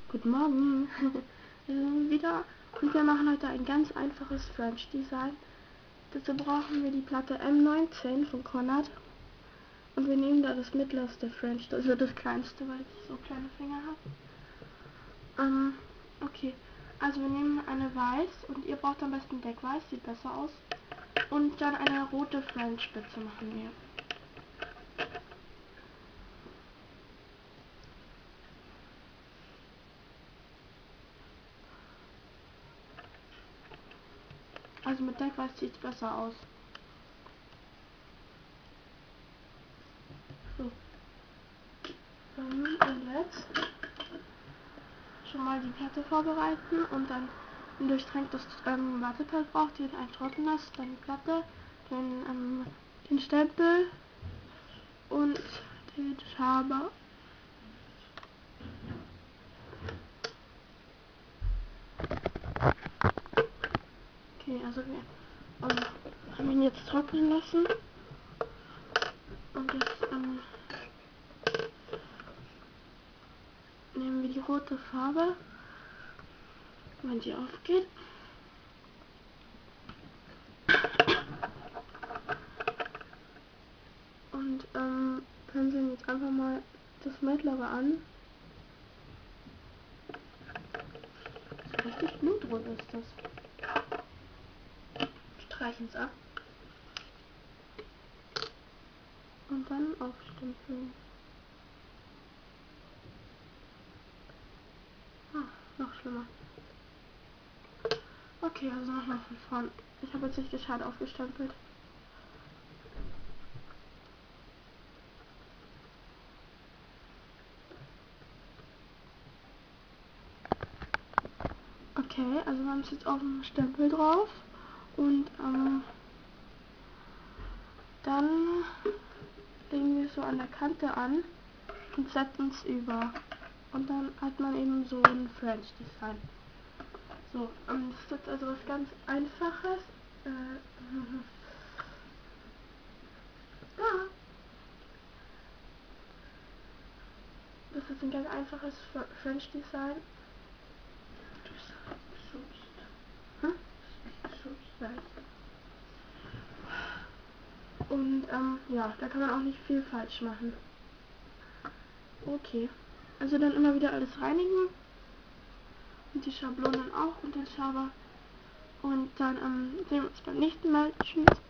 Guten Morgen. Wir sind wieder und wir machen heute ein ganz einfaches French Design. Dazu brauchen wir die Platte M19 von Konrad und wir nehmen da das mittlerste French, also das kleinste, weil ich so kleine Finger habe. Okay, also wir nehmen eine Weiß und ihr braucht am besten Deckweiß, sieht besser aus. Und dann eine rote French Spitze machen wir. Also mit Deckweiß sieht es besser aus. So. Und jetzt schon mal die Platte vorbereiten und dann ein durchtränktes Wattepad braucht ihr, ein trockenes, dann die Platte, den Stempel und den Schaber. Okay, also wir haben ihn jetzt trocknen lassen und jetzt nehmen wir die rote Farbe, wenn sie aufgeht. Und pinseln jetzt einfach mal das mittlere an. So richtig blutrot ist das. Streichen es ab. Und dann aufstempeln. Noch schlimmer. Okay, also nochmal von vorn. Ich habe jetzt nicht gescheit aufgestempelt. Okay, also wir haben es jetzt auf dem Stempel drauf. Und dann legen wir es so an der Kante an und setzen es über. Und dann hat man eben so ein French Design. So, das ist jetzt also was ganz Einfaches. Das ist ein ganz einfaches French Design. Und ja, da kann man auch nicht viel falsch machen. Okay, also dann immer wieder alles reinigen. Und die Schablonen auch und den Schaber. Und dann sehen wir uns beim nächsten Mal. Tschüss.